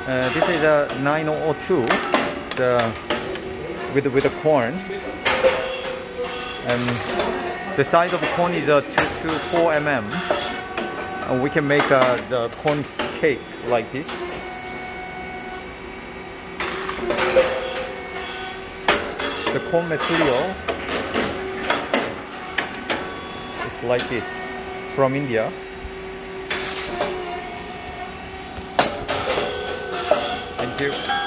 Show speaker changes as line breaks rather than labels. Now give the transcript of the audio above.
This is a 902 with the corn, and the size of the corn is 2 to 4 mm, and we can make the corn cake like this. The corn material is like this from India. Thank you.